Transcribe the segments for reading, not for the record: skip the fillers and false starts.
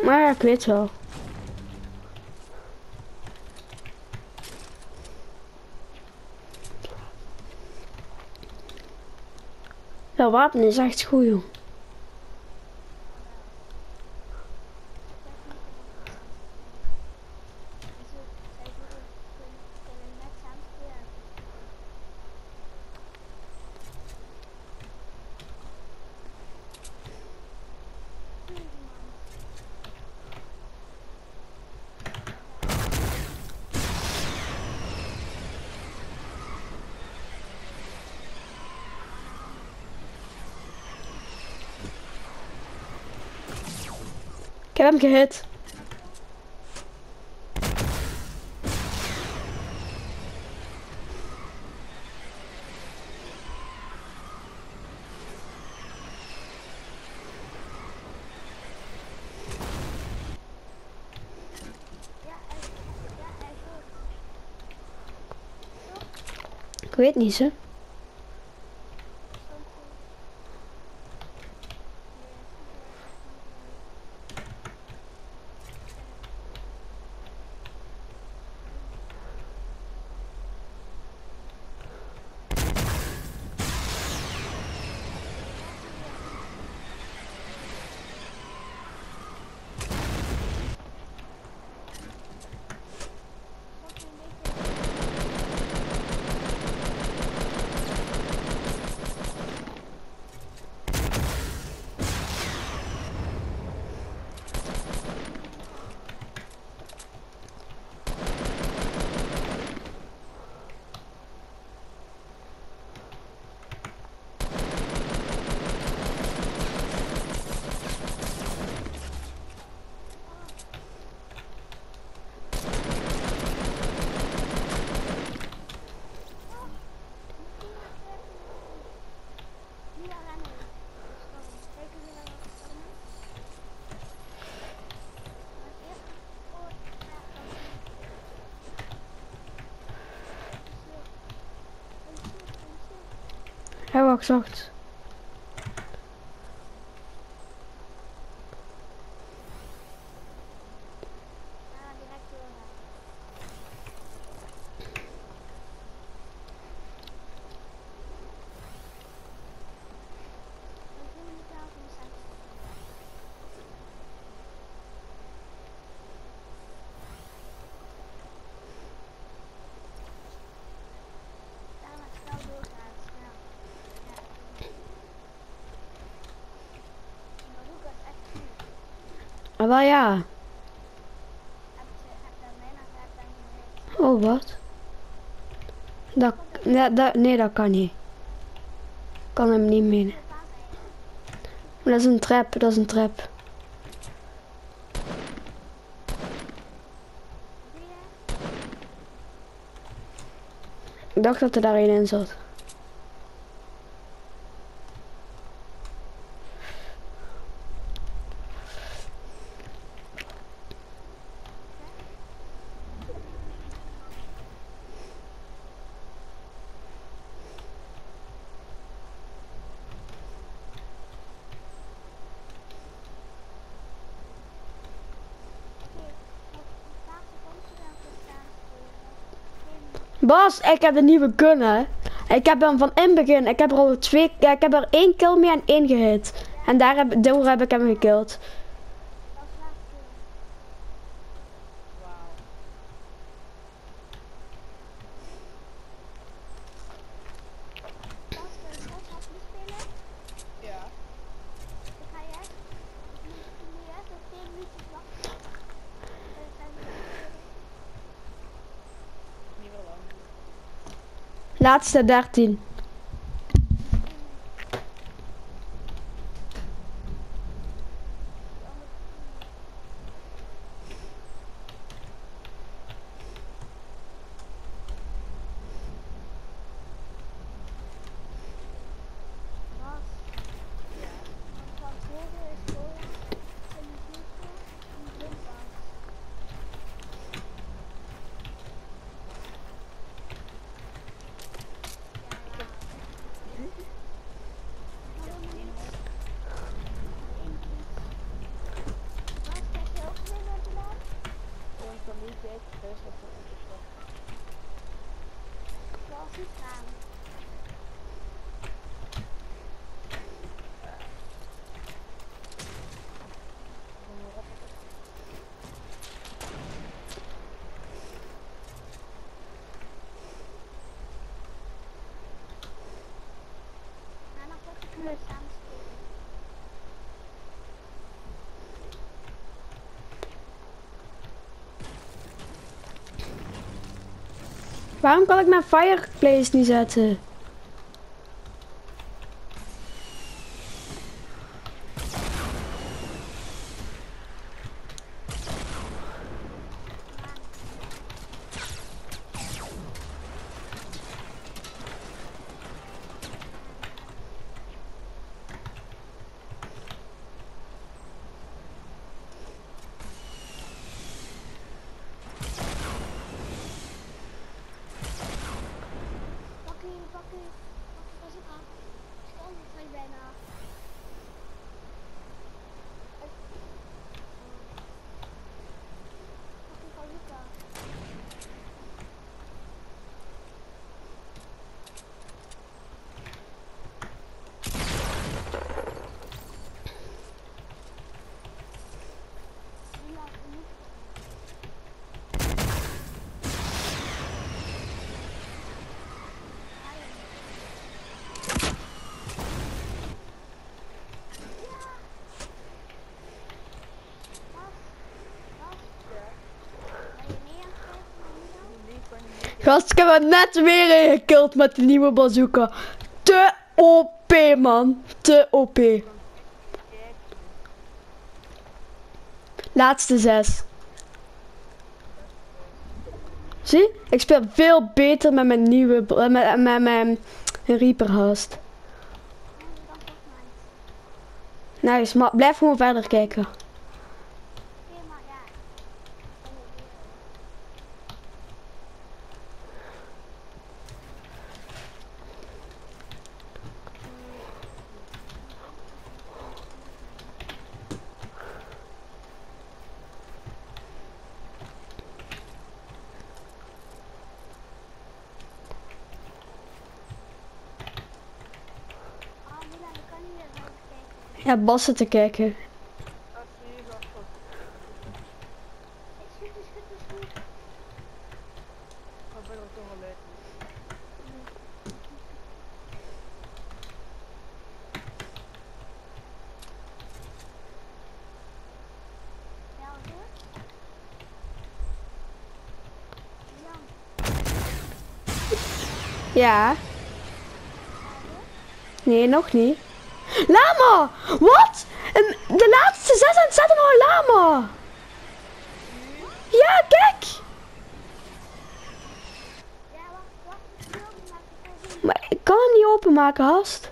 Maar ja, ik weet wel. Dat wapen is echt goed, joh. Ik heb hem gehit. Ik weet niet, hè. Hij wacht, zacht. Ah, wel ja. Oh, wat? Nee, dat kan niet. Ik kan hem niet mee. Maar dat is een trap, dat is een trap. Ik dacht dat er daar een in zat. Bas, ik heb een nieuwe gun, hè. Ik heb hem van in het begin. Ik heb er al ik heb er 1 kill mee en 1 gehit. En daardoor heb ik hem gekillt. Laatste 13. Waarom kan ik mijn fireplace niet zetten? Gast, ik heb er net weer een gekild met de nieuwe bazooka. Te OP, man. Te OP. Laatste 6. Zie? Ik speel veel beter met mijn nieuwe... met mijn Reaper haast. Nice, maar blijf gewoon verder kijken. Ja, Bas zit te kijken. Ja. Nee, nog niet. Lama! Wat? De laatste 6 en het staat er nog een lama. Ja, kijk! Maar ik kan hem niet openmaken, haast.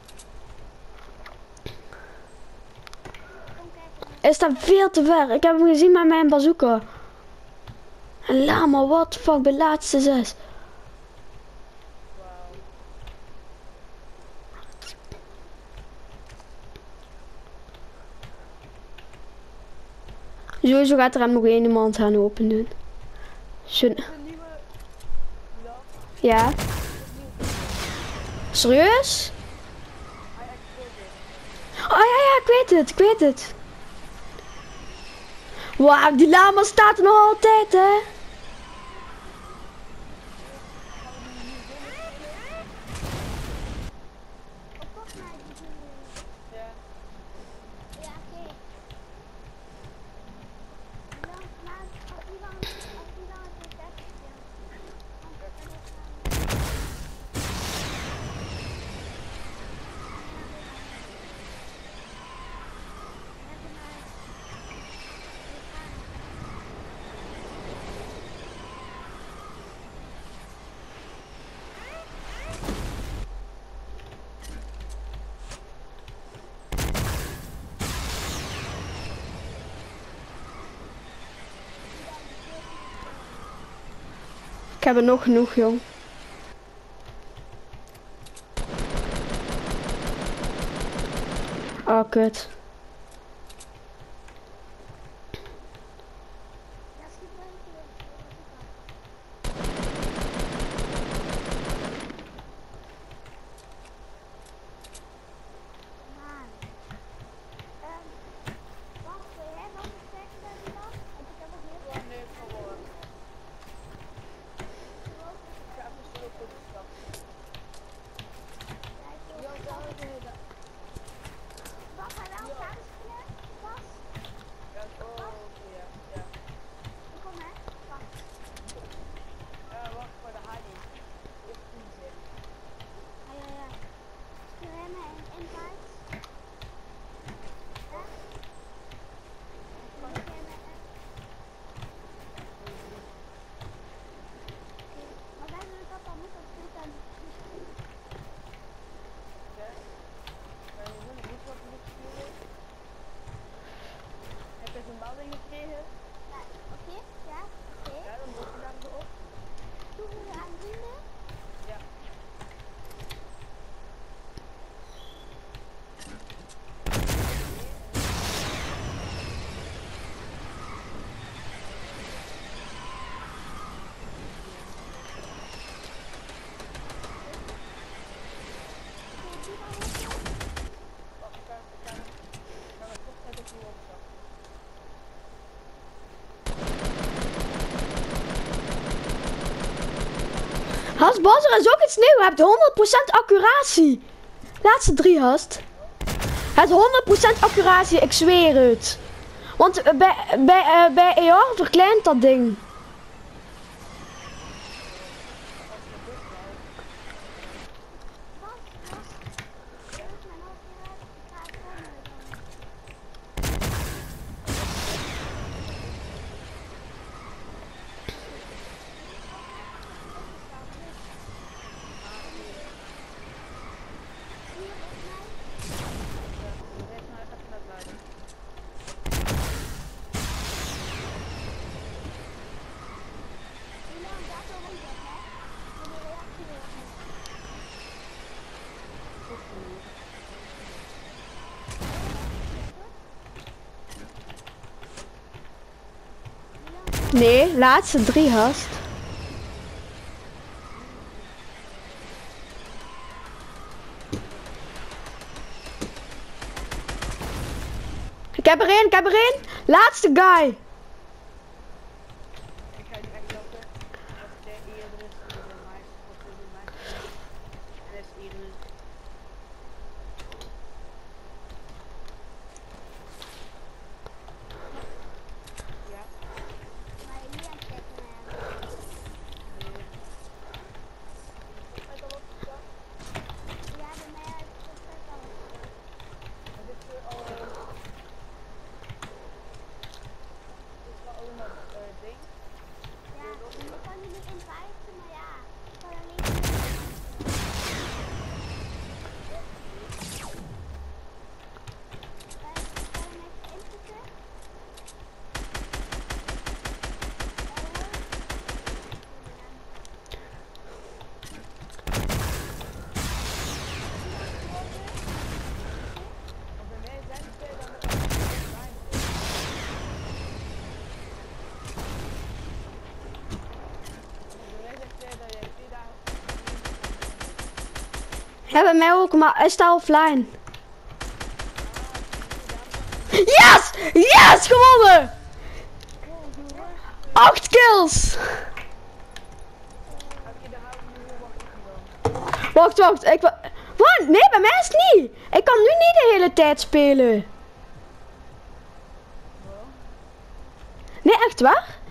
Hij staat veel te ver. Ik heb hem gezien met mijn bazooka. Een lama, what the fuck, de laatste 6. Sowieso gaat er hem nog één iemand gaan open doen. Ja. Serieus? Oh ja, ik weet het. Wauw, die lama staat er nog altijd, hè? Ik heb er nog genoeg, jong. Oh, kut. Hast, Bas, er is ook iets nieuws. Je hebt 100% accuratie. Laatste 3, Hast. Het 100% accuratie, ik zweer het. Want bij ER verkleint dat ding. Nee, laatste 3, Hast. Ik heb er één. Laatste guy. Ik ga het echt lopen. Wat de eerder is dan de mij. Wat de mij. En dat is eerder. Ja. Maar hier heb ik ja, bij mij is het al. Dit is al. Dit is wel allemaal ding. Ja, je kan je niet inviten, maar ja. Ik kan er niet. Kan je mensen inzetten? Ja, bij mij ook, maar hij staat offline. Yes! Yes! Gewonnen! 8 kills! Wacht. Wat? Nee, bij mij is het niet. Ik kan nu niet de hele tijd spelen. Nee, echt waar?